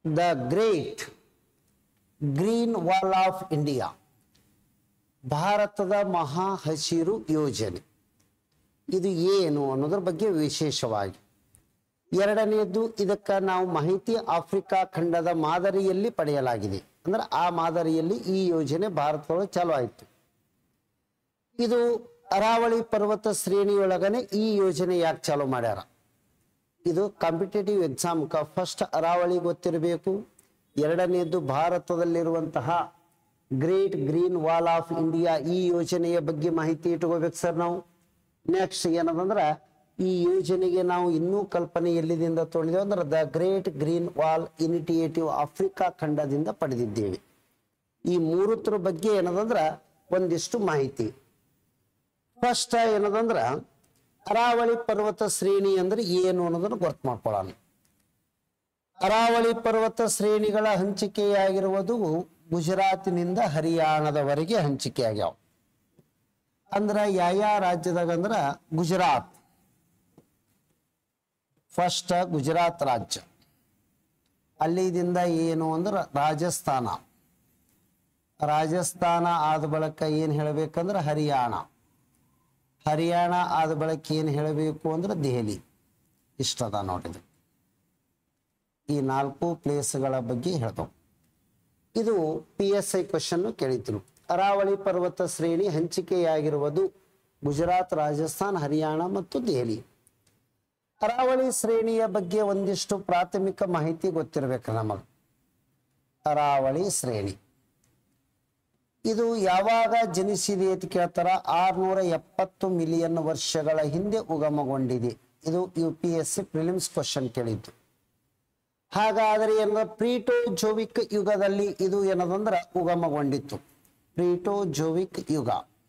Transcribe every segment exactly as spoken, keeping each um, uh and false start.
The great green wall of India, ಭಾರತದ ಮಹಾ ಹಸಿರು ಯೋಜನೆ, ಇದು ಏನು ಅನ್ನೋದ್ರ ಬಗ್ಗೆ ವಿಶೇಷವಾಗಿ. ಎರಡನೆಯದು, ಇದಕ್ಕೆ ನಾವು ಮಾಹಿತಿ ಆಫ್ರಿಕಾ ಖಂಡದ ಮಾದರಿಯಲ್ಲಿ ಪಡೆಯಲಾಗಿದೆ. ಅಂದ್ರೆ ಆ ಮಾದರಿಯಲ್ಲಿ ಈ ಯೋಜನೆ ಭಾರತದೊಳಗೆ ಚಾಲು ಆಯಿತು. ಇದು ಅರಾವಳಿ ಪರ್ವತ ಶ್ರೇಣಿಯೊಳಗನೆ ಈ ಯೋಜನೆ ಯಾಕೆ ಚಾಲು ಮಾಡ್ಯಾರ? ಇದು ಕಾಂಪಿಟೇಟಿವ್ ಎಕ್ಸಾಮ್ಕ ಫಸ್ಟ್ ಅರಾವಳಿ ಗೊತ್ತಿರಬೇಕು. ಎರಡನೆಯದು ಭಾರತದಲ್ಲಿರುವಂತಹ great green wall of India ಈ ಯೋಜನೆಯ ಬಗ್ಗೆ ಮಾಹಿತಿ ಇಟ್ಕೋಬೇಕು ಸರ್ ನಾವು. ನೆಕ್ಸ್ಟ್ ಏನದಂದ್ರೆ, ಈ ಯೋಜನೆಗೆ ನಾವು ಇನ್ನೂ ಕಲ್ಪನೆ ಎಲ್ಲಿದಿಂದ ತೊಗೊಂಡಿದ್ದೇವೆ ಅಂದ್ರೆ the great green wall initiative Africa ಖಂಡದಿಂದ ಪಡೆದಿದ್ದೇವೆ. ಈ ಮೂರತ್ರ ಬಗ್ಗೆ ಏನದಂದ್ರೆ ಒಂದಿಷ್ಟು ಮಾಹಿತಿ. ಫಸ್ಟ್ ಏನದಂದ್ರ ಅರಾವಳಿ ಪರ್ವತ ಶ್ರೇಣಿ ಅಂದ್ರೆ ಏನು ಅನ್ನೋದನ್ನು ಗೊತ್ತು ಮಾಡ್ಕೊಳ್ಳೋಣ. ಅರಾವಳಿ ಪರ್ವತ ಶ್ರೇಣಿಗಳ ಹಂಚಿಕೆಯಾಗಿರುವುದು ಗುಜರಾತಿನಿಂದ ಹರಿಯಾಣದವರೆಗೆ ಹಂಚಿಕೆಯಾಗ್ಯಾವ. ಅಂದ್ರ ಯಾವ ರಾಜ್ಯದಾಗ ಅಂದ್ರ ಗುಜರಾತ್, ಫಸ್ಟ್ ಗುಜರಾತ್ ರಾಜ್ಯ, ಅಲ್ಲಿದಿಂದ ಏನು ಅಂದ್ರೆ ರಾಜಸ್ಥಾನ, ರಾಜಸ್ಥಾನ ಆದ ಬಳಿಕ ಏನ್ ಹೇಳಬೇಕಂದ್ರೆ ಹರಿಯಾಣ, ಹರಿಯಾಣ ಆದ ಬಳಿಕ ಏನ್ ಹೇಳಬೇಕು ಅಂದ್ರೆ ದೆಹಲಿ. ಇಷ್ಟದ ನೋಡಿದ್ರು ಈ ನಾಲ್ಕು ಪ್ಲೇಸ್ಗಳ ಬಗ್ಗೆ ಹೇಳ್ತಾವ. ಇದು ಪಿ ಎಸ್ ಐ ಕ್ವಶನ್ ಕೇಳಿದ್ರು. ಅರಾವಳಿ ಪರ್ವತ ಶ್ರೇಣಿ ಹಂಚಿಕೆಯಾಗಿರುವುದು ಗುಜರಾತ್, ರಾಜಸ್ಥಾನ್, ಹರಿಯಾಣ ಮತ್ತು ದೆಹಲಿ. ಅರಾವಳಿ ಶ್ರೇಣಿಯ ಬಗ್ಗೆ ಒಂದಿಷ್ಟು ಪ್ರಾಥಮಿಕ ಮಾಹಿತಿ ಗೊತ್ತಿರಬೇಕು ನಮಗೆ. ಅರಾವಳಿ ಶ್ರೇಣಿ ಇದು ಯಾವಾಗ ಜನಿಸಿದೆ ಅಂತ ಕೇಳ್ತಾರ? ಆರ್ನೂರ ಎಪ್ಪತ್ತು ಮಿಲಿಯನ್ ವರ್ಷಗಳ ಹಿಂದೆ ಉಗಮಗೊಂಡಿದೆ. ಇದು U P S C prelims question ಕೇಳಿದ್ದು. ಹಾಗಾದರೆ ಏನದ ಪ್ರೀಟೋಜೋವಿಕ್ ಯುಗದಲ್ಲಿ ಇದು ಏನದಂದ್ರ ಉಗಮಗೊಂಡಿತ್ತು. ಪ್ರೀಟೋಜೋವಿಕ್ ಯುಗ,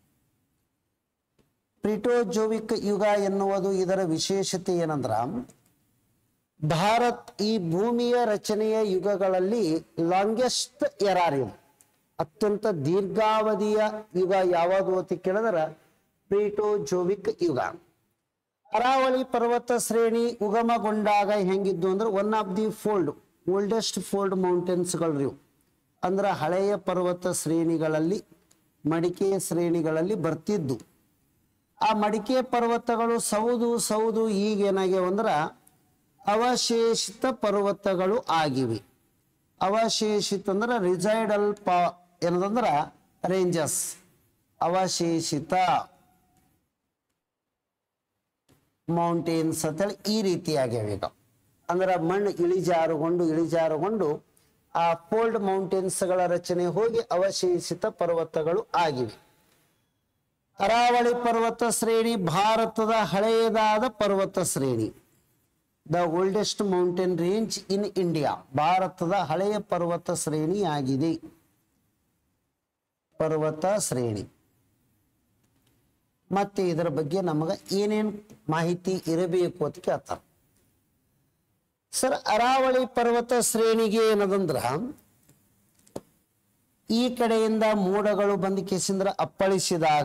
ಪ್ರೀಟೋಜೋವಿಕ್ ಯುಗ ಎನ್ನುವುದು ಇದರ ವಿಶೇಷತೆ ಏನಂದ್ರ, ಭಾರತ್ ಈ ಭೂಮಿಯ ರಚನೆಯ ಯುಗಗಳಲ್ಲಿ ಲಾಂಗೆಸ್ಟ್ ಎರಾರ್ ಇದು, ಅತ್ಯಂತ ದೀರ್ಘಾವಧಿಯ ಯುಗ ಯಾವುದು ಅಂತ ಕೇಳಿದ್ರ ಪ್ರೀಟೋಜೋವಿಕ್ ಯುಗ. ಅರಾವಳಿ ಪರ್ವತ ಶ್ರೇಣಿ ಉಗಮಗೊಂಡಾಗ ಹೆಂಗಿದ್ದು ಅಂದ್ರೆ one of the fold oldest fold ಮೌಂಟೇನ್ಸ್ಗಳು, ಅಂದ್ರೆ ಹಳೆಯ ಪರ್ವತ ಶ್ರೇಣಿಗಳಲ್ಲಿ ಮಡಿಕೆ ಶ್ರೇಣಿಗಳಲ್ಲಿ ಬರ್ತಿದ್ದು. ಆ ಮಡಿಕೆ ಪರ್ವತಗಳು ಸೌದು ಸೌದು ಈಗೇನಾಗ್ಯಾವ ಅಂದ್ರ ಅವಶೇಷಿತ ಪರ್ವತಗಳು ಆಗಿವೆ. ಅವಶೇಷಿತ ಅಂದ್ರೆ ರಿಸೈಡಲ್ ಪಾ ಏನದಂದ್ರ ರೇಂಜಸ್, ಅವಶೇಷಿತ ಮೌಂಟೇನ್ಸ್ ಅಂತೇಳಿ ಈ ರೀತಿಯಾಗ್ಯಾವ ಈಗ. ಅಂದ್ರೆ ಮಣ್ಣು ಇಳಿಜಾರುಗೊಂಡು ಇಳಿಜಾರುಗೊಂಡು ಆ ಫೋಲ್ಡ್ ಮೌಂಟೇನ್ಸ್ಗಳ ರಚನೆ ಹೋಗಿ ಅವಶೇಷಿತ ಪರ್ವತಗಳು ಆಗಿವೆ. ಅರಾವಳಿ ಪರ್ವತ ಶ್ರೇಣಿ ಭಾರತದ ಹಳೆಯದಾದ ಪರ್ವತ ಶ್ರೇಣಿ, the oldest mountain range in India, ಭಾರತದ ಹಳೆಯ ಪರ್ವತ ಶ್ರೇಣಿ ಆಗಿದೆ. ಪರ್ವತ ಶ್ರೇಣಿ ಮತ್ತೆ ಇದರ ಬಗ್ಗೆ ನಮಗೆ ಏನೇನು ಮಾಹಿತಿ ಇರಬೇಕು ಅಂತ ಕೇಳ್ತಾರೆ ಸರ್. ಅರಾವಳಿ ಪರ್ವತ ಶ್ರೇಣಿಗೆ ಏನದಂದ್ರ, ಈ ಕಡೆಯಿಂದ ಮೋಡಗಳು ಬಂದು ಕೇಸಿಂದ್ರ ಅಪ್ಪಳಿಸಿದಾಗ,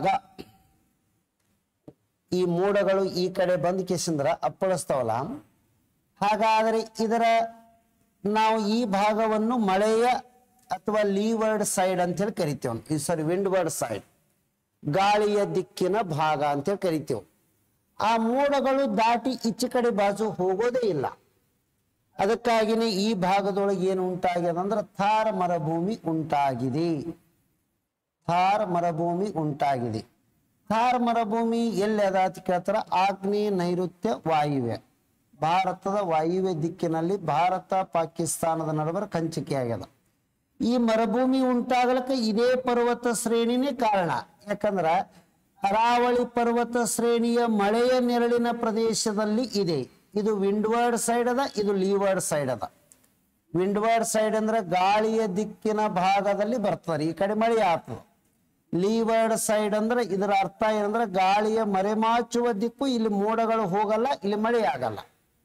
ಈ ಮೋಡಗಳು ಈ ಕಡೆ ಬಂದು ಕೇಸಿಂದ್ರ ಅಪ್ಪಳಿಸ್ತಾವಲ್ಲ, ಹಾಗಾದರೆ ಇದರ ನಾವು ಈ ಭಾಗವನ್ನು ಮಳೆಯ ಅಥವಾ ಲೀವರ್ಡ್ ಸೈಡ್ ಅಂತ ಹೇಳಿ ಕರಿತೇವೆ. ಸಾರಿ ವಿಂಡ್ವರ್ಡ್ ಸೈಡ್, ಗಾಳಿಯ ದಿಕ್ಕಿನ ಭಾಗ ಅಂತೇಳಿ ಕರಿತೇವೆ. ಆ ಮೋಡಗಳು ದಾಟಿ ಈಚೆ ಕಡೆ ಬಾಜು ಹೋಗೋದೇ ಇಲ್ಲ. ಅದಕ್ಕಾಗಿನೇ ಈ ಭಾಗದೊಳಗೆ ಏನು ಉಂಟಾಗಿದೆ ಅಂದ್ರೆ ಥಾರ್ ಮರುಭೂಮಿ ಉಂಟಾಗಿದೆ. ಥಾರ್ ಮರುಭೂಮಿ ಉಂಟಾಗಿದೆ. ಥಾರ್ ಮರುಭೂಮಿ ಎಲ್ಲಿ ಅದ ಅಂತ ಕೇಳ್ತಾರ? ಆಗ್ನೇಯ ನೈಋತ್ಯ ವಾಯುವ್ಯ, ಭಾರತದ ವಾಯುವ್ಯ ದಿಕ್ಕಿನಲ್ಲಿ ಭಾರತ ಪಾಕಿಸ್ತಾನದ ನಡುವೆ ಹಂಚಿಕೆ ಆಗ್ಯದ. ಈ ಮರುಭೂಮಿ ಉಂಟಾಗಲಿಕ್ಕೆ ಇದೇ ಪರ್ವತ ಶ್ರೇಣಿನೇ ಕಾರಣ. ಯಾಕಂದ್ರ ಅರಾವಳಿ ಪರ್ವತ ಶ್ರೇಣಿಯ ಮಳೆಯ ನೆರಳಿನ ಪ್ರದೇಶದಲ್ಲಿ ಇದೆ. ಇದು ವಿಂಡ್ವರ್ಡ್ ಸೈಡ್ ಅದ, ಇದು ಲೀವರ್ಡ್ ಸೈಡ್ ಅದ. ವಿಂಡ್ವರ್ಡ್ ಸೈಡ್ ಅಂದ್ರೆ ಗಾಳಿಯ ದಿಕ್ಕಿನ ಭಾಗದಲ್ಲಿ ಬರ್ತಾರೆ, ಈ ಕಡೆ ಮಳೆ ಆಗ್ತದೆ. ಲೀವರ್ಡ್ ಸೈಡ್ ಅಂದ್ರೆ ಇದರ ಅರ್ಥ ಏನಂದ್ರೆ ಗಾಳಿಯ ಮರೆಮಾಚುವ ದಿಕ್ಕು, ಇಲ್ಲಿ ಮೋಡಗಳು ಹೋಗಲ್ಲ, ಇಲ್ಲಿ ಮಳೆ ಆಗಲ್ಲ.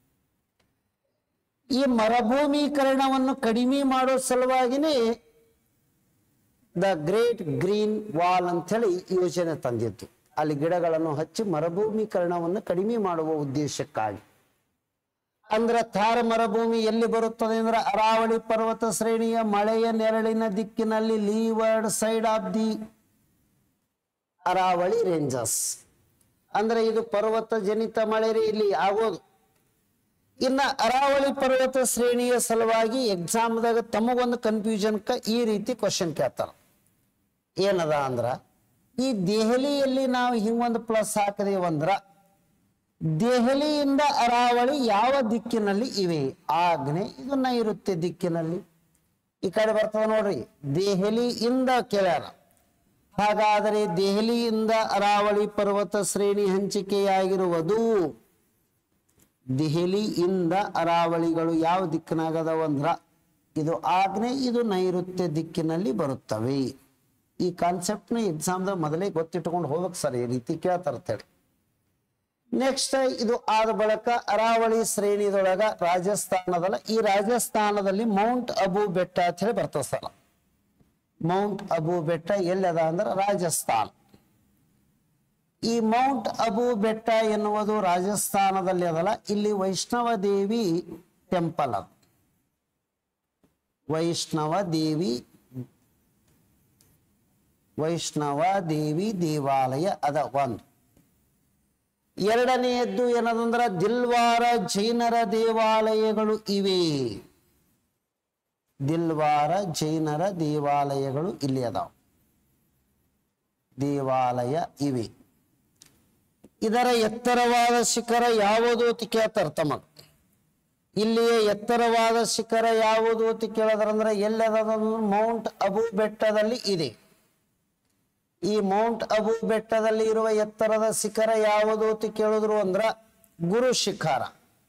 ಈ ಮರುಭೂಮೀಕರಣವನ್ನು ಕಡಿಮೆ ಮಾಡೋ ಸಲುವಾಗಿನೇ ದ ಗ್ರೇಟ್ ಗ್ರೀನ್ ವಾಲ್ ಅಂತ ಹೇಳಿ ಯೋಜನೆ ತಂದಿತ್ತು. ಅಲ್ಲಿ ಗಿಡಗಳನ್ನು ಹಚ್ಚಿ ಮರುಭೂಮೀಕರಣವನ್ನು ಕಡಿಮೆ ಮಾಡುವ ಉದ್ದೇಶಕ್ಕಾಗಿ. ಅಂದ್ರೆ ಥಾರ್ ಮರುಭೂಮಿ ಎಲ್ಲಿ ಬರುತ್ತದೆ ಅಂದ್ರೆ ಅರಾವಳಿ ಪರ್ವತ ಶ್ರೇಣಿಯ ಮಳೆಯ ನೆರಳಿನ ದಿಕ್ಕಿನಲ್ಲಿ leeward side of the Aravalli ranges. ಅಂದ್ರೆ ಇದು ಪರ್ವತ ಜನಿತ ಮಳೆ ಇಲ್ಲಿ ಆಗೋದು. ಇನ್ನ ಅರಾವಳಿ ಪರ್ವತ ಶ್ರೇಣಿಯ ಸಲುವಾಗಿ ಎಕ್ಸಾಮ್ದಾಗ ತಮಗೊಂದು ಕನ್ಫ್ಯೂಷನ್ ಈ ರೀತಿ ಕ್ವಶನ್ ಕೇಳ್ತಾರ. ಏನದ ಅಂದ್ರ ಈ ದೆಹಲಿಯಲ್ಲಿ ನಾವು ಹಿಂಗೊಂದು ಪ್ಲಸ್ ಹಾಕದೇವಂದ್ರ ದೆಹಲಿಯಿಂದ ಅರಾವಳಿ ಯಾವ ದಿಕ್ಕಿನಲ್ಲಿ ಇವೆ? ಆಗ್ನೆ ಇದು ನೈಋತ್ಯ ದಿಕ್ಕಿನಲ್ಲಿ. ಈ ಕಡೆ ಬರ್ತದ ನೋಡ್ರಿ, ದೆಹಲಿಯಿಂದ ಕೇಳ್ಯಾರ. ಹಾಗಾದರೆ ದೆಹಲಿಯಿಂದ ಅರಾವಳಿ ಪರ್ವತ ಶ್ರೇಣಿ ಹಂಚಿಕೆಯಾಗಿರುವುದು ದೆಹಲಿಯಿಂದ ಅರಾವಳಿಗಳು ಯಾವ ದಿಕ್ಕಿನಾಗದವಂದ್ರ ಇದು ಆಗ್ನೆ ಇದು ನೈಋತ್ಯ ದಿಕ್ಕಿನಲ್ಲಿ ಬರುತ್ತವೆ. ಈ ಕಾನ್ಸೆಪ್ಟ್ನ ಎಕ್ಸಾಮ್ದಾಗ ಮೊದಲೇ ಗೊತ್ತಿಟ್ಕೊಂಡು ಹೋಗ್ಬೇಕು ಸರ್, ಈ ರೀತಿ ಕೇಳ್ತಾರತ್ತೇಳಿ. ನೆಕ್ಸ್ಟ್ ಇದು ಆದ ಬಳಿಕ ಅರಾವಳಿ ಶ್ರೇಣಿದೊಳಗ ರಾಜಸ್ಥಾನದಲ್ಲ, ಈ ರಾಜಸ್ಥಾನದಲ್ಲಿ ಮೌಂಟ್ ಅಬು ಬೆಟ್ಟ ಅಂತ ಹೇಳಿ ಬರ್ತದೆ ಸರ್. ಮೌಂಟ್ ಅಬು ಬೆಟ್ಟ ಎಲ್ಲದ ಅಂದ್ರೆ ರಾಜಸ್ಥಾನ. ಈ ಮೌಂಟ್ ಅಬು ಬೆಟ್ಟ ಎನ್ನುವುದು ರಾಜಸ್ಥಾನದಲ್ಲಿ ಅದಲ್ಲ. ಇಲ್ಲಿ ವೈಷ್ಣವ ದೇವಿ ಟೆಂಪಲ್ ಅದು, ವೈಷ್ಣವ ದೇವಿ ವೈಷ್ಣವ ದೇವಿ ದೇವಾಲಯ ಅದ ಒಂದು. ಎರಡನೆಯದ್ದು ಏನದಂದ್ರ ದಿಲ್ವಾರ ಜೈನರ ದೇವಾಲಯಗಳು ಇವೆ. ದಿಲ್ವಾರ ಜೈನರ ದೇವಾಲಯಗಳು ಇಲ್ಲಿ ಅದಾವ, ದೇವಾಲಯ ಇವೆ. ಇದರ ಎತ್ತರವಾದ ಶಿಖರ ಯಾವುದು ಅಂತ ಕೇಳ್ತಾರ ತಮ್ಮ. ಇಲ್ಲಿಯ ಎತ್ತರವಾದ ಶಿಖರ ಯಾವುದು ಅಂತ ಕೇಳಿದ್ರಂದ್ರೆ ಎಲ್ಲದ ಮೌಂಟ್ ಅಬು ಬೆಟ್ಟದಲ್ಲಿ ಇದೆ. ಈ ಮೌಂಟ್ ಅಬು ಬೆಟ್ಟದಲ್ಲಿ ಇರುವ ಎತ್ತರದ ಶಿಖರ ಯಾವುದು ಅಂತ ಕೇಳಿದ್ರು ಅಂದ್ರ ಗುರು ಶಿಖರ.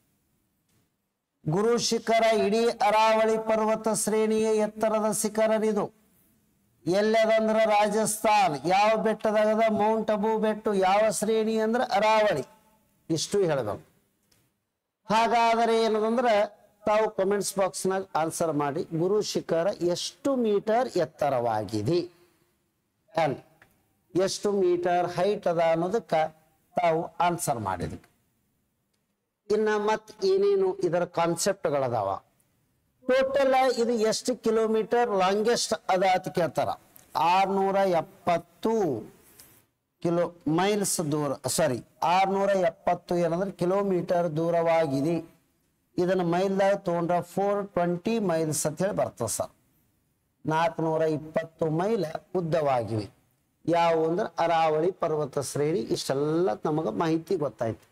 ಗುರು ಶಿಖರ ಇಡೀ ಅರಾವಳಿ ಪರ್ವತ ಶ್ರೇಣಿಯ ಎತ್ತರದ ಶಿಖರನಿದು. ಎಲ್ಲದಂದ್ರ ರಾಜಸ್ಥಾನ್. ಯಾವ ಬೆಟ್ಟದಾಗದ? ಮೌಂಟ್ ಅಬು ಬೆಟ್ಟ. ಯಾವ ಶ್ರೇಣಿ ಅಂದ್ರ ಅರಾವಳಿ. ಇಷ್ಟು ಹೇಳಬೇಕು. ಹಾಗಾದರೆ ಏನದಂದ್ರ ತಾವು ಕಮೆಂಟ್ಸ್ ಬಾಕ್ಸ್ನಾಗ ಆನ್ಸರ್ ಮಾಡಿ, ಗುರು ಶಿಖರ ಎಷ್ಟು ಮೀಟರ್ ಎತ್ತರವಾಗಿದೆ ಅಲ್ಲ, ಎಷ್ಟು ಮೀಟರ್ ಹೈಟ್ ಅದ ಅನ್ನೋದಕ್ಕ ತಾವು ಆನ್ಸರ್ ಮಾಡಿದ್ವಿ. ಇನ್ನ ಮತ್ ಏನೇನು ಇದರ ಕಾನ್ಸೆಪ್ಟ್ಗಳದಾವ. ಟೋಟಲ್ ಇದು ಎಷ್ಟು ಕಿಲೋಮೀಟರ್ ಲಾಂಗೆಸ್ಟ್ ಅದ ಅಂತ ಕೇಳ್ತಾರ. ಆರ್ನೂರ ಎಪ್ಪತ್ತು ಕಿಲೋ ಮೈಲ್ಸ್ ದೂರ, ಸಾರಿ ಆರ್ನೂರ ಎಪ್ಪತ್ತು ಏನಂದ್ರೆ ಕಿಲೋಮೀಟರ್ ದೂರವಾಗಿದೆ. ಇದನ್ನ ಮೈಲ್ದಾಗ ತಗೊಂಡ್ರ ಫೋರ್ ಟ್ವೆಂಟಿ ಮೈಲ್ಸ್ ಅಂತ ಹೇಳಿ ಬರ್ತದೆ ಸರ್. ನಾಲ್ಕುನೂರ ಇಪ್ಪತ್ತು ಮೈಲ್ ಉದ್ದವಾಗಿವೆ. ಯಾವ ಅಂದ್ರೆ ಅರಾವಳಿ ಪರ್ವತ ಶ್ರೇಣಿ. ಇಷ್ಟೆಲ್ಲ ನಮಗ ಮಾಹಿತಿ ಗೊತ್ತಾಯ್ತು.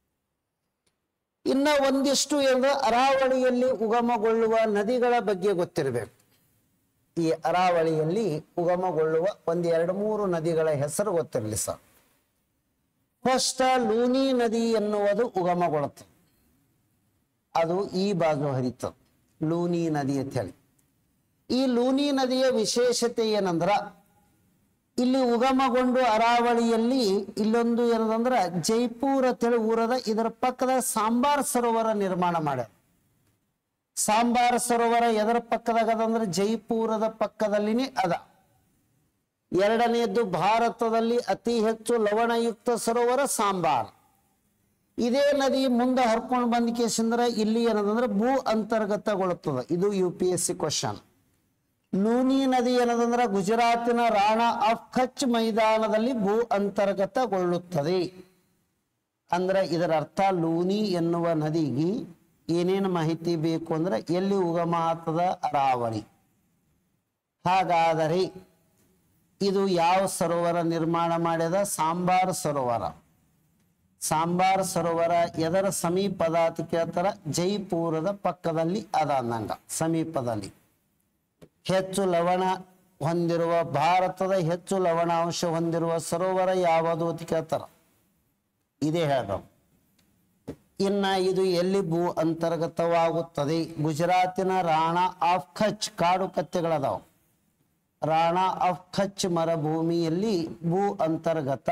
ಇನ್ನ ಒಂದಿಷ್ಟು ಏನಂದ್ರೆ ಅರಾವಳಿಯಲ್ಲಿ ಉಗಮಗೊಳ್ಳುವ ನದಿಗಳ ಬಗ್ಗೆ ಗೊತ್ತಿರಬೇಕು. ಈ ಅರಾವಳಿಯಲ್ಲಿ ಉಗಮಗೊಳ್ಳುವ ಒಂದ್ ಎರಡು ಮೂರು ನದಿಗಳ ಹೆಸರು ಗೊತ್ತಿರಲಿ ಸರ್. ಫಸ್ಟ್ ಲೂನಿ ನದಿ ಎನ್ನುವುದು ಉಗಮಗೊಳ್ಳುತ್ತದೆ. ಅದು ಈ ಬಾಜು ಹರಿತದ, ಲೂನಿ ನದಿ ಅಂತ ಹೇಳಿ. ಈ ಲೂನಿ ನದಿಯ ವಿಶೇಷತೆ ಏನಂದ್ರ ಇಲ್ಲಿ ಉಗಮಗೊಂಡು ಅರಾವಳಿಯಲ್ಲಿ ಇಲ್ಲೊಂದು ಏನದಂದ್ರ ಜೈಪುರ ಅಂತೇಳಿ ಊರದ ಇದರ ಪಕ್ಕದ ಸಾಂಬಾರ್ ಸರೋವರ ನಿರ್ಮಾಣ ಮಾಡ್ಯಾರ. ಸಾಂಬಾರ್ ಸರೋವರ ಎದರ ಪಕ್ಕದಾಗದಂದ್ರೆ ಜೈಪುರದ ಪಕ್ಕದಲ್ಲಿನೇ ಅದ. ಎರಡನೆಯದ್ದು ಭಾರತದಲ್ಲಿ ಅತಿ ಹೆಚ್ಚು ಲವಣಯುಕ್ತ ಸರೋವರ ಸಾಂಬಾರ್. ಇದೇ ನದಿ ಮುಂದೆ ಹರ್ಕೊಂಡು ಬಂದ ಕೇಸಂದ್ರ ಇಲ್ಲಿ ಏನದಂದ್ರೆ ಭೂ ಅಂತರ್ಗತಗೊಳ್ಳುತ್ತದೆ. ಇದು U P S C question. Luni ನದಿ ಏನದಂದ್ರೆ ಗುಜರಾತಿನ ರಾಣಾ ಆಫ್ ಕಚ್ ಮೈದಾನದಲ್ಲಿ ಭೂ ಅಂತರ್ಗತಗೊಳ್ಳುತ್ತದೆ. ಅಂದ್ರೆ ಇದರ ಅರ್ಥ ಲೂನಿ ಎನ್ನುವ ನದಿಗೆ ಏನೇನು ಮಾಹಿತಿ ಬೇಕು ಅಂದ್ರೆ ಎಲ್ಲಿ ಉಗಮ ಆಗ್ತದ? ಅರಾವಳಿ. ಹಾಗಾದರೆ ಇದು ಯಾವ ಸರೋವರ ನಿರ್ಮಾಣ ಮಾಡ್ಯದ? ಸಾಂಬಾರ್ ಸರೋವರ. ಸಾಂಬಾರ್ ಸರೋವರ ಎದರ ಸಮೀಪದ ಅಂತ ಕೇಳ್ತಾರ? ಜೈಪುರದ ಪಕ್ಕದಲ್ಲಿ ಅದ ಅಂದಂಗ, ಸಮೀಪದಲ್ಲಿ. ಹೆಚ್ಚು ಲವಣ ಹೊಂದಿರುವ, ಭಾರತದ ಹೆಚ್ಚು ಲವಣಾಂಶ ಹೊಂದಿರುವ ಸರೋವರ ಯಾವುದು ಅಂತ ಕೇಳ್ತಾರ? ಇದೇ ಹೇಳ. ಇನ್ನ ಇದು ಎಲ್ಲಿ ಭೂ ಅಂತರ್ಗತವಾಗುತ್ತದೆ? ಗುಜರಾತಿನ ರಾಣಾ ಆಫ್ ಕಚ್ ಕಾಡು ಕತ್ತೆಗಳದಾವ. ರಾಣಾ ಆಫ್ ಕಚ್ ಮರುಭೂಮಿಯಲ್ಲಿ ಭೂ ಅಂತರ್ಗತ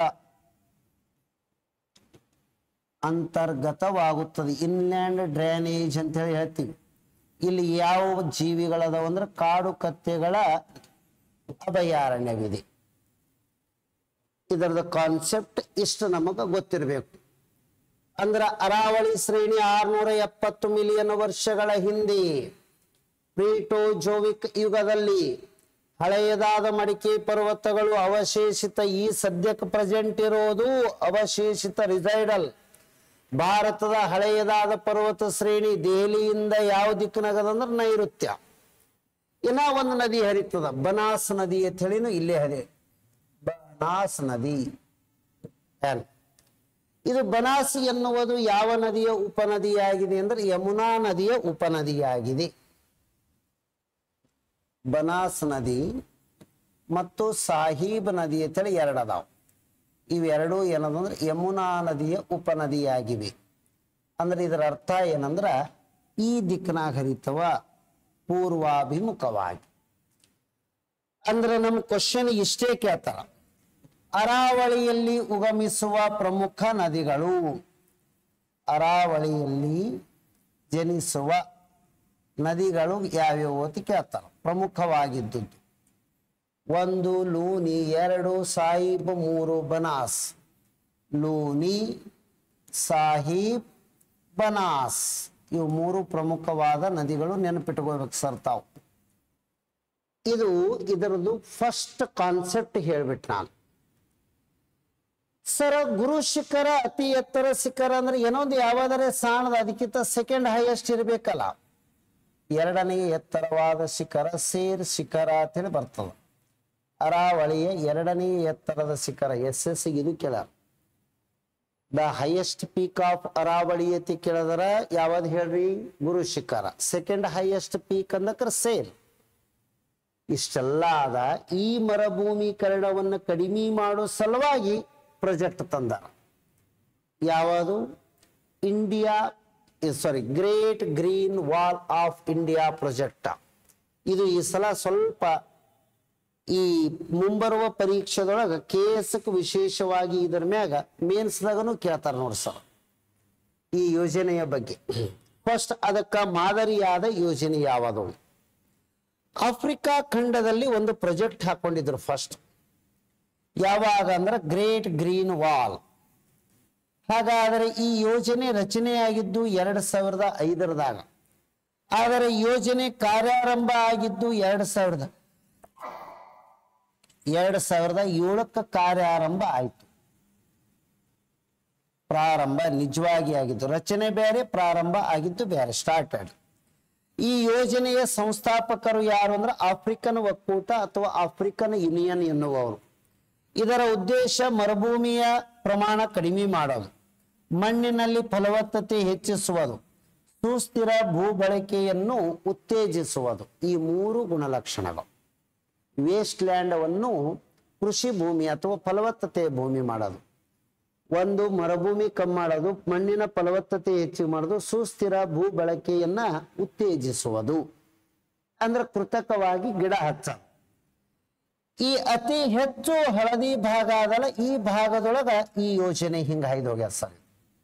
ಅಂತರ್ಗತವಾಗುತ್ತದೆ. ಇನ್ಲ್ಯಾಂಡ್ ಡ್ರೈನೇಜ್ ಅಂತ ಹೇಳಿ ಹೇಳ್ತೀವಿ. ಇಲ್ಲಿ ಯಾವ ಜೀವಿಗಳದಾವ ಅಂದ್ರೆ ಕಾಡು ಕತ್ತೆಗಳ ಅಭಯಾರಣ್ಯವಿದೆ. ಇದರದ ಕಾನ್ಸೆಪ್ಟ್ ಇಷ್ಟು ನಮಗ ಗೊತ್ತಿರಬೇಕು. ಅಂದ್ರ ಅರಾವಳಿ ಶ್ರೇಣಿ ಆರ್ನೂರ ಎಪ್ಪತ್ತು ಮಿಲಿಯನ್ ವರ್ಷಗಳ ಹಿಂದೆ ಪ್ರೀಟೋಜೋವಿಕ್ ಯುಗದಲ್ಲಿ ಹಳೆಯದಾದ ಮಡಿಕೆ ಪರ್ವತಗಳು ಅವಶೇಷಿತ ಈ ಸದ್ಯಕ್ಕೆ ಪ್ರೆಸೆಂಟ್ ಇರೋದು ಅವಶೇಷಿತ ರಿಸೈಡಲ್ ಭಾರತದ ಹಳೆಯದಾದ ಪರ್ವತ ಶ್ರೇಣಿ ದೆಹಲಿಯಿಂದ ಯಾವ ದಿಕ್ಕಿನಾಗದಂದ್ರೆ ನೈಋತ್ಯ. ಇನ್ನ ಒಂದು ನದಿ ಹರಿತದ ಬನಾಸ್ ನದಿ ಅಂತ ಹೇಳಿನು ಇಲ್ಲೇ ಹರಿ ಬನಾಸ್ ನದಿ. ಇದು ಬನಾಸ್ ಎನ್ನುವುದು ಯಾವ ನದಿಯ ಉಪನದಿಯಾಗಿದೆ ಅಂದ್ರೆ ಯಮುನಾ ನದಿಯ ಉಪನದಿಯಾಗಿದೆ. ಬನಾಸ್ ನದಿ ಮತ್ತು ಸಾಹೀಬ್ ನದಿ ಅಂತೇಳಿ ಎರಡು ಅದಾವ. ಇವೆರಡು ಏನದಂದ್ರೆ ಯಮುನಾ ನದಿಯ ಉಪನದಿಯಾಗಿವೆ. ಅಂದ್ರೆ ಇದರ ಅರ್ಥ ಏನಂದ್ರ ಈ ದಿಕ್ಕಿನಾಗ ಹರಿತವ ಪೂರ್ವಾಭಿಮುಖವಾಗಿ. ಅಂದ್ರೆ ನಮ್ಮ ಕ್ವಶನ್ ಇಷ್ಟೇ ಕೇಳ್ತಾರ, ಅರಾವಳಿಯಲ್ಲಿ ಉಗಮಿಸುವ ಪ್ರಮುಖ ನದಿಗಳು, ಅರಾವಳಿಯಲ್ಲಿ ಜನಿಸುವ ನದಿಗಳು ಯಾವ್ಯಾವು ಅಂತ ಕೇಳ್ತಾರ. ಪ್ರಮುಖವಾಗಿದ್ದುದು ಒಂದು ಲೂನಿ, ಎರಡು ಸಾಹಿಬ್, ಮೂರು ಬನಾಸ್. ಲೂನಿ, ಸಾಹಿಬ್, ಬನಾಸ್ ಇವು ಮೂರು ಪ್ರಮುಖವಾದ ನದಿಗಳು ನೆನಪಿಟ್ಕೋಬೇಕು ಸರ್ ತಾವು. ಇದು ಇದರದ್ದು ಫಸ್ಟ್ ಕಾನ್ಸೆಪ್ಟ್ ಹೇಳ್ಬಿಟ್ಟು ನಾನು ಸರ್. ಗುರು ಶಿಖರ ಅತಿ ಎತ್ತರ ಶಿಖರ ಅಂದ್ರೆ ಏನೊಂದು ಯಾವಾದರೆ ಸಾಣದ ಅದಕ್ಕಿಂತ ಸೆಕೆಂಡ್ ಹೈಯೆಸ್ಟ್ ಇರ್ಬೇಕಲ್ಲ. ಎರಡನೇ ಎತ್ತರವಾದ ಶಿಖರ ಸೇರ್ ಶಿಖರ ಅಂತೇಳಿ ಬರ್ತದ. ಅರಾವಳಿಯ ಎರಡನೇ ಎತ್ತರದ ಶಿಖರ ಎಸ್ ಎಸ್ ಇದು ಕೆಳ the highest peak of Aravalli ಅಂತ ಕೇಳಿದ್ರ ಯಾವ್ದು ಹೇಳ್ರಿ? Guru Shikhar. Second highest peak ಅಂದಕ್ರ ಸೇರ್. ಇಷ್ಟೆಲ್ಲ ಆದ ಈ ಮರುಭೂಮೀಕರಣವನ್ನು ಕಡಿಮೆ ಮಾಡೋ ಸಲುವಾಗಿ ಪ್ರಾಜೆಕ್ಟ್ ತಂದಾರ. ಯಾವುದು? India sorry great green wall of India project. ಇದು ಈ ಸಲ ಸ್ವಲ್ಪ ಈ ಮುಂಬರುವ ಪರೀಕ್ಷೆದೊಳಗ ಕೆ ಎಸ್ ವಿಶೇಷವಾಗಿ ಇದರ ಮ್ಯಾಗ ಮೇನ್ಸ್ದಾಗನು ಕೇಳ್ತಾರ ನೋಡಿ ಸರ್ ಈ ಯೋಜನೆಯ ಬಗ್ಗೆ. ಫಸ್ಟ್ ಅದಕ್ಕ ಮಾದರಿಯಾದ ಯೋಜನೆ ಯಾವುದು? ಆಫ್ರಿಕಾ ಖಂಡದಲ್ಲಿ ಒಂದು ಪ್ರಾಜೆಕ್ಟ್ ಹಾಕೊಂಡಿದ್ರು ಫಸ್ಟ್. ಯಾವಾಗ ಅಂದ್ರೆ ಗ್ರೇಟ್ ಗ್ರೀನ್ ವಾಲ್. ಹಾಗಾದರೆ ಈ ಯೋಜನೆ ರಚನೆಯಾಗಿದ್ದು ಎರಡ್ ಸಾವಿರದ ಐದರದಾಗ. ಆದರೆ ಯೋಜನೆ ಕಾರ್ಯಾರಂಭ ಆಗಿದ್ದು ಎರಡ್ ಸಾವಿರದ ಎರಡ್ ಸಾವಿರದ ಏಳಕ್ಕ ಕಾರ್ಯಾರಂಭ ಆಯ್ತು. ಪ್ರಾರಂಭ ನಿಜವಾಗಿ ಆಗಿದ್ದು, ರಚನೆ ಬೇರೆ, ಪ್ರಾರಂಭ ಆಗಿದ್ದು ಬೇರೆ, ಸ್ಟಾರ್ಟೆಡ್. ಈ ಯೋಜನೆಯ ಸಂಸ್ಥಾಪಕರು ಯಾರು ಅಂದ್ರೆ ಆಫ್ರಿಕನ್ ಒಕ್ಕೂಟ ಅಥವಾ ಆಫ್ರಿಕನ್ ಯೂನಿಯನ್ ಎನ್ನುವವರು. ಇದರ ಉದ್ದೇಶ ಮರುಭೂಮಿಯ ಪ್ರಮಾಣ ಕಡಿಮೆ ಮಾಡೋದು, ಮಣ್ಣಿನಲ್ಲಿ ಫಲವತ್ತತೆ ಹೆಚ್ಚಿಸುವುದು, ಸುಸ್ಥಿರ ಭೂ ಬಳಕೆಯನ್ನು ಉತ್ತೇಜಿಸುವುದು. ಈ ಮೂರು ಗುಣಲಕ್ಷಣಗಳು. ವೇಸ್ಟ್ ಲ್ಯಾಂಡ್ ಅನ್ನು ಕೃಷಿ ಭೂಮಿ ಅಥವಾ ಫಲವತ್ತತೆ ಭೂಮಿ ಮಾಡೋದು, ಒಂದು ಮರುಭೂಮಿ ಕಮ್ಮಿ ಮಾಡೋದು, ಮಣ್ಣಿನ ಫಲವತ್ತತೆ ಹೆಚ್ಚು ಮಾಡೋದು, ಸುಸ್ಥಿರ ಭೂ ಬಳಕೆಯನ್ನ ಉತ್ತೇಜಿಸುವುದು ಅಂದ್ರೆ ಕೃತಕವಾಗಿ ಗಿಡ ಹಚ್ಚೋದು. ಈ ಅತಿ ಹೆಚ್ಚು ಹಳದಿ ಭಾಗ ಅದಲ್ಲ, ಈ ಭಾಗದೊಳಗ ಈ ಯೋಜನೆ ಹಿಂಗ ಹಾಯ್ದು ಹೋಗ್ಯ ಸರ್.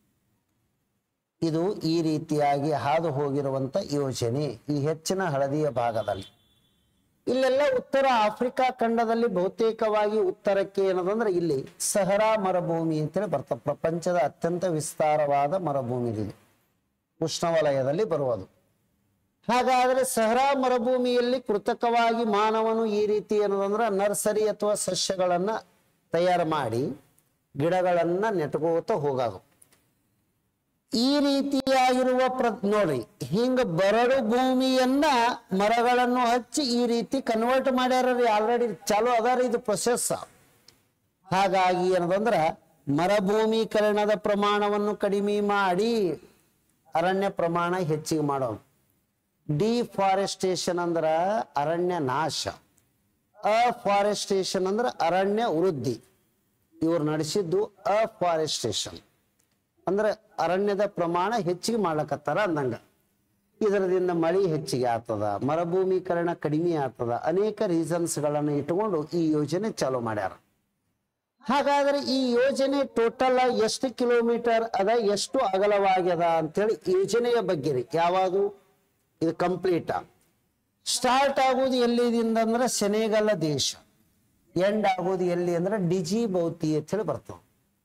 ಇದು ಈ ರೀತಿಯಾಗಿ ಹಾದು ಹೋಗಿರುವಂತ ಯೋಜನೆ ಈ ಹೆಚ್ಚಿನ ಹಳದಿಯ ಭಾಗದಲ್ಲಿ. ಇಲ್ಲೆಲ್ಲ ಉತ್ತರ ಆಫ್ರಿಕಾ ಖಂಡದಲ್ಲಿ ಬಹುತೇಕವಾಗಿ ಉತ್ತರಕ್ಕೆ ಏನದಂದ್ರೆ ಇಲ್ಲಿ ಸಹರಾ ಮರುಭೂಮಿ ಅಂತೇಳಿ ಬರ್ತದೆ. ಪ್ರಪಂಚದ ಅತ್ಯಂತ ವಿಸ್ತಾರವಾದ ಮರುಭೂಮಿ ಇದು, ಉಷ್ಣವಲಯದಲ್ಲಿ ಬರುವುದು. ಹಾಗಾದ್ರೆ ಸಹರಾ ಮರುಭೂಮಿಯಲ್ಲಿ ಕೃತಕವಾಗಿ ಮಾನವನು ಈ ರೀತಿ ಏನದಂದ್ರೆ ನರ್ಸರಿ ಅಥವಾ ಸಸ್ಯಗಳನ್ನ ತಯಾರು ಮಾಡಿ ಗಿಡಗಳನ್ನ ನೆಟ್ಕೋತ ಹೋಗೋದು. ಈ ರೀತಿಯಾಗಿರುವ ಪ್ರ ನೋಡ್ರಿ ಹಿಂಗ ಬರಡು ಭೂಮಿಯನ್ನ ಮರಗಳನ್ನು ಹಚ್ಚಿ ಈ ರೀತಿ ಕನ್ವರ್ಟ್ ಮಾಡ್ಯಾರ್ರಿ. ಆಲ್ರೆಡಿ ಚಾಲು ಅದಾರ ಇದು ಪ್ರೊಸೆಸ್. ಹಾಗಾಗಿ ಏನದಂದ್ರ ಮರುಭೂಮೀಕರಣದ ಪ್ರಮಾಣವನ್ನು ಕಡಿಮೆ ಮಾಡಿ ಅರಣ್ಯ ಪ್ರಮಾಣ ಹೆಚ್ಚಿಗೆ ಮಾಡೋದು. ಡಿಫಾರೆಸ್ಟೇಷನ್ ಅಂದ್ರ ಅರಣ್ಯ ನಾಶ, ಅಫಾರೆಸ್ಟೇಷನ್ ಅಂದ್ರ ಅರಣ್ಯ ವೃದ್ಧಿ. ಇವ್ರು ನಡೆಸಿದ್ದು ಅಫಾರೆಸ್ಟೇಷನ್ ಅಂದ್ರೆ ಅರಣ್ಯದ ಪ್ರಮಾಣ ಹೆಚ್ಚಿಗೆ ಮಾಡ್ಲಕತ್ತಾರ ಅಂದಂಗ. ಇದರದಿಂದ ಮಳೆ ಹೆಚ್ಚಿಗೆ ಆಗ್ತದ, ಮರುಭೂಮೀಕರಣ ಕಡಿಮೆ ಆಗ್ತದ, ಅನೇಕ ರೀಸನ್ಸ್ ಗಳನ್ನು ಇಟ್ಟುಕೊಂಡು ಈ ಯೋಜನೆ ಚಾಲೂ ಮಾಡ್ಯಾರ. ಹಾಗಾದ್ರೆ ಈ ಯೋಜನೆ ಟೋಟಲ್ ಎಷ್ಟು ಕಿಲೋಮೀಟರ್ ಅದ, ಎಷ್ಟು ಅಗಲವಾಗ್ಯದ ಅಂತೇಳಿ ಯೋಜನೆಯ ಬಗ್ಗೆ ರೀ. ಯಾವುದು ಇದು ಕಂಪ್ಲೀಟ್ ಸ್ಟಾರ್ಟ್ ಆಗುವುದು ಎಲ್ಲಿದಿಂದ ಅಂದ್ರೆ ಸೆನೆಗಲ್ ದೇಶ, ಎಂಡ್ ಆಗುವುದು ಎಲ್ಲಿ ಅಂದ್ರೆ ಡಿಜಿಬೌತಿ ಅಂತ ಹೇಳಿ ಬರ್ತದೆ.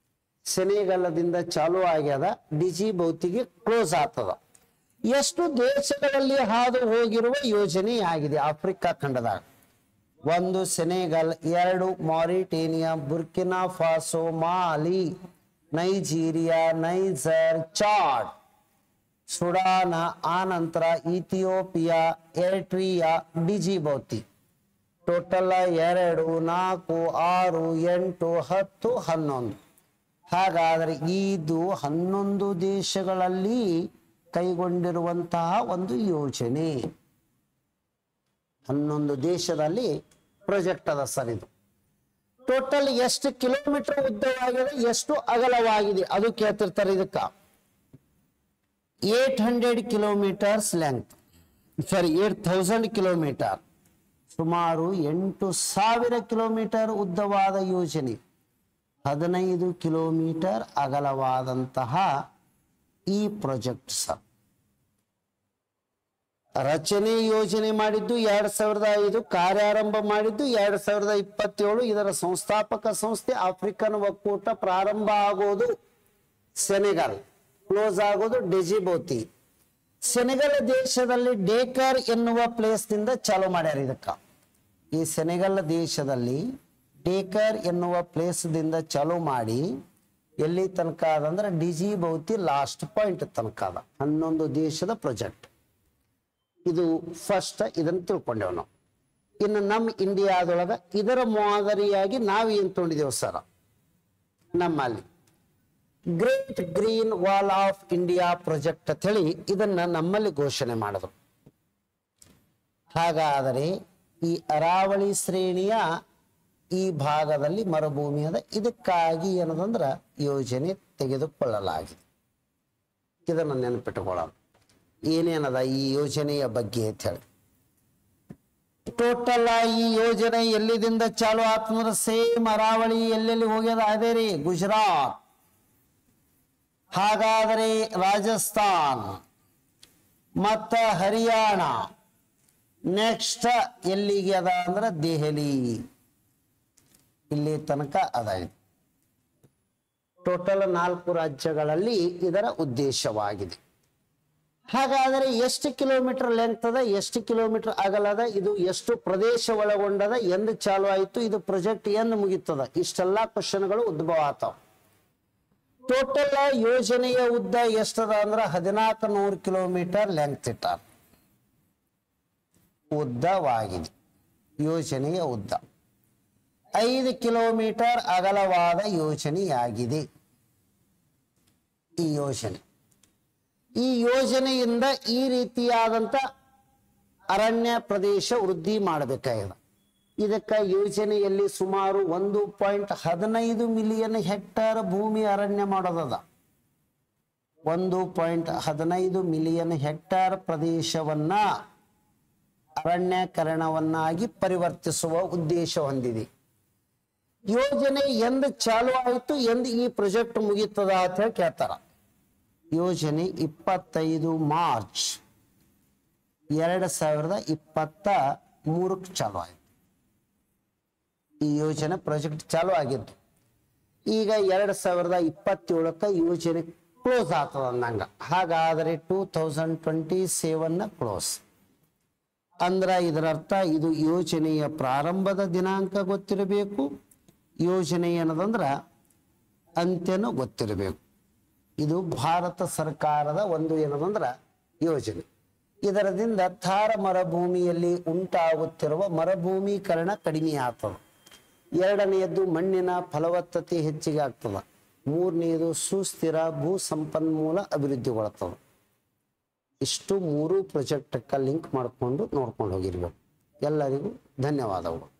ಸೆನೆಗಲ್ದಿಂದ ಚಾಲು ಆಗ್ಯದ, ಡಿಜಿಬೌತಿಗೆ ಕ್ಲೋಸ್ ಆಗ್ತದ. ಎಷ್ಟು ದೇಶಗಳಲ್ಲಿ ಹಾದು ಹೋಗಿರುವ ಯೋಜನೆ ಆಗಿದೆ ಆಫ್ರಿಕಾ ಖಂಡದಾಗ? ಒಂದು ಸೆನೆಗಲ್, ಎರಡು Mauritania, Burkina Faso, Mali, Nigeria, Niger, Chad, Sudan, ಆನಂತರ ಇಥಿಯೋಪಿಯಾ, ಎರಿಟ್ರಿಯಾ, ಡಿಜಿಬೌತಿ. ಟೋಟಲ್ ಎರಡು, ನಾಲ್ಕು, ಆರು, ಎಂಟು, ಹತ್ತು, ಹನ್ನೊಂದು. ಹಾಗಾದರೆ ಇದು ಹನ್ನೊಂದು ದೇಶಗಳಲ್ಲಿ ಕೈಗೊಂಡಿರುವಂತಹ ಒಂದು ಯೋಜನೆ. ಹನ್ನೊಂದು ದೇಶದಲ್ಲಿ ಪ್ರಾಜೆಕ್ಟ್ ಅದ ಸರ್. ಇದು ಟೋಟಲ್ ಎಷ್ಟು ಕಿಲೋಮೀಟರ್ ಉದ್ದವಾಗಿದೆ, ಎಷ್ಟು ಅಗಲವಾಗಿದೆ ಅದು ಕೇಳ್ತಿರ್ತಾರೆ. ಇದಕ್ಕ eight hundred kilometres length, sorry eight thousand kilometre, ಸುಮಾರು ಎಂಟು ಸಾವಿರ ಕಿಲೋಮೀಟರ್ ಉದ್ದವಾದ ಯೋಜನೆ, ಹದಿನೈದು ಕಿಲೋಮೀಟರ್ ಅಗಲವಾದಂತಹ ಈ ಪ್ರಾಜೆಕ್ಟ್ ಸರ್. ರಚನೆ ಯೋಜನೆ ಮಾಡಿದ್ದು ಎರಡ್ ಸಾವಿರದ ಐದು, ಕಾರ್ಯಾರಂಭ ಮಾಡಿದ್ದು ಎರಡ್ ಸಾವಿರದ ಇಪ್ಪತ್ತೇಳು. ಇದರ ಸಂಸ್ಥಾಪಕ ಸಂಸ್ಥೆ ಆಫ್ರಿಕನ್ ಒಕ್ಕೂಟ. ಪ್ರಾರಂಭ ಆಗೋದು ಸೆನೆಗಲ್, ಕ್ಲೋಸ್ ಆಗೋದು ಡಿಜಿಬೌತಿ. ಸೆನೆಗಲ್ ದೇಶದಲ್ಲಿ ಡೇಕರ್ ಎನ್ನುವ ಪ್ಲೇಸ್ ನಿಂದ ಚಾಲು ಮಾಡ್ಯಾರ. ಇದಕ್ಕ ಈ ಸೆನೆಗಲ್ ದೇಶದಲ್ಲಿ ಡೇಕರ್ ಎನ್ನುವ ಪ್ಲೇಸ್ ದಿಂದ ಚಾಲು ಮಾಡಿ ಎಲ್ಲಿ ತನಕ ಅದಂದ್ರೆ ಡಿಜಿಬೌತಿ ಲಾಸ್ಟ್ ಪಾಯಿಂಟ್ ತನಕ ಅದ. ಹನ್ನೊಂದು ದೇಶದ ಪ್ರಾಜೆಕ್ಟ್ ಇದು. ಫಸ್ಟ್ ಇದನ್ನು ತಿಳ್ಕೊಂಡೇವ್ ನಾವು. ಇನ್ನು ನಮ್ಮ ಇಂಡಿಯಾದೊಳಗ ಇದರ ಮಾದರಿಯಾಗಿ ನಾವು ಏನ್ ತೊಗೊಂಡಿದ್ದೇವೆ ಸರ್, ನಮ್ಮಲ್ಲಿ great green wall of India project ಅಂತ ಹೇಳಿ ಇದನ್ನ ನಮ್ಮಲ್ಲಿ ಘೋಷಣೆ ಮಾಡಿದ್ರು. ಹಾಗಾದರೆ ಈ ಅರಾವಳಿ ಶ್ರೇಣಿಯ ಈ ಭಾಗದಲ್ಲಿ ಮರುಭೂಮಿ ಅದ, ಇದಕ್ಕಾಗಿ ಏನದಂದ್ರ ಯೋಜನೆ ತೆಗೆದುಕೊಳ್ಳಲಾಗಿದೆ. ಇದನ್ನ ನೆನಪಿಟ್ಟುಕೊಳ್ಳೋಣ ಏನೇನದ ಈ ಯೋಜನೆಯ ಬಗ್ಗೆ ಅಂತ ಹೇಳಿ. ಟೋಟಲ್ ಈ ಯೋಜನೆ ಎಲ್ಲಿದಿಂದ ಚಾಲು ಆತಂದ್ರ ಸೇಮ್ ಅರಾವಳಿ ಎಲ್ಲೆಲ್ಲಿ ಹೋಗ್ಯದ ಅದೇ ರೀ, ಗುಜರಾತ್, ಹಾಗಾದರೆ ರಾಜಸ್ಥಾನ್ ಮತ್ತ ಹರಿಯಾಣ, ನೆಕ್ಸ್ಟ್ ಎಲ್ಲಿಗೆ ಅದ ಅಂದ್ರೆ ದೆಹಲಿ, ಇಲ್ಲಿ ತನಕ ಅದ. ಟೋಟಲ್ ನಾಲ್ಕು ರಾಜ್ಯಗಳಲ್ಲಿ ಇದರ ಉದ್ದೇಶವಾಗಿದೆ. ಹಾಗಾದರೆ ಎಷ್ಟು ಕಿಲೋಮೀಟರ್ ಲೆಂತ್ ಅದ, ಎಷ್ಟು ಕಿಲೋಮೀಟರ್ ಅಗಲದ, ಇದು ಎಷ್ಟು ಪ್ರದೇಶ ಒಳಗೊಂಡದ, ಎಂದು ಚಾಲು ಆಯ್ತು, ಇದು ಪ್ರಾಜೆಕ್ಟ್ ಎಂದು ಮುಗಿತದ, ಇಷ್ಟೆಲ್ಲಾ ಕ್ವಶನ್ಗಳು ಉದ್ಭವ ಆತಾವ. ಟೋಟಲ್ ಯೋಜನೆಯ ಉದ್ದ ಎಷ್ಟದ ಅಂದ್ರೆ ಹದಿನಾಲ್ಕು ನೂರು ಕಿಲೋಮೀಟರ್ ಲೆಂತ್ ಇಟ್ಟಾರ. ಉದ್ದವಾಗಿದೆ ಯೋಜನೆಯ ಉದ್ದ. ಐದು ಕಿಲೋಮೀಟರ್ ಅಗಲವಾದ ಯೋಜನೆಯಾಗಿದೆ ಈ ಯೋಜನೆ. ಈ ಯೋಜನೆಯಿಂದ ಈ ರೀತಿಯಾದಂತ ಅರಣ್ಯ ಪ್ರದೇಶ ವೃದ್ಧಿ ಮಾಡಬೇಕಾಗಿದೆ. ಇದಕ್ಕ ಯೋಜನೆಯಲ್ಲಿ ಸುಮಾರು ಒಂದು ಪಾಯಿಂಟ್ ಹದಿನೈದು ಮಿಲಿಯನ್ ಹೆಕ್ಟೇರ್ ಭೂಮಿ ಅರಣ್ಯ ಮಾಡೋದದ. ಒಂದು ಪಾಯಿಂಟ್ ಹದಿನೈದು ಮಿಲಿಯನ್ ಹೆಕ್ಟೇರ್ ಪ್ರದೇಶವನ್ನ ಅರಣ್ಯಕರಣವನ್ನಾಗಿ ಪರಿವರ್ತಿಸುವ ಉದ್ದೇಶ ಹೊಂದಿದೆ. ಯೋಜನೆ ಎಂದು ಚಾಲು ಆಯಿತು, ಎಂದು ಈ ಪ್ರಾಜೆಕ್ಟ್ ಮುಗಿತದ ಅಂತ ಹೇಳಿ ಕೇಳ್ತಾರ. ಯೋಜನೆ ಇಪ್ಪತ್ತೈದು ಮಾರ್ಚ್ ಎರಡ್ ಸಾವಿರದ ಇಪ್ಪತ್ತ ಮೂರಕ್ಕೆ ಚಾಲು ಆಯಿತು. ಈ ಯೋಜನೆ ಪ್ರಾಜೆಕ್ಟ್ ಚಾಲು ಆಗಿದ್ದು. ಈಗ ಎರಡ್ ಸಾವಿರದ ಇಪ್ಪತ್ತೇಳಕ್ಕೆ ಯೋಜನೆ ಕ್ಲೋಸ್ ಆಗ್ತದ ಅಂದಂಗ. ಹಾಗಾದರೆ two thousand twenty seven close ಅಂದ್ರ ಇದರರ್ಥ ಇದು ಯೋಜನೆಯ ಪ್ರಾರಂಭದ ದಿನಾಂಕ ಗೊತ್ತಿರಬೇಕು, ಯೋಜನೆ ಏನದಂದ್ರ ಅಂತ್ಯನೂ ಗೊತ್ತಿರಬೇಕು. ಇದು ಭಾರತ ಸರ್ಕಾರದ ಒಂದು ಏನದಂದ್ರ ಯೋಜನೆ. ಇದರದಿಂದ ಥಾರ ಮರುಭೂಮಿಯಲ್ಲಿ ಉಂಟಾಗುತ್ತಿರುವ ಮರುಭೂಮೀಕರಣ ಕಡಿಮೆ ಆಗ್ತದೆ. ಎರಡನೆಯದ್ದು ಮಣ್ಣಿನ ಫಲವತ್ತತೆ ಹೆಚ್ಚಿಗೆ ಆಗ್ತದೆ. ಮೂರನೆಯದು ಸುಸ್ಥಿರ ಭೂ ಸಂಪನ್ಮೂಲ ಅಭಿವೃದ್ಧಿಗೊಳ್ತದೆ. ಇಷ್ಟು ಮೂರು ಪ್ರಾಜೆಕ್ಟಕ್ಕೆ ಲಿಂಕ್ ಮಾಡಿಕೊಂಡು ನೋಡ್ಕೊಂಡು ಹೋಗಿರ್ಬೇಕು. ಎಲ್ಲರಿಗೂ ಧನ್ಯವಾದಗಳು.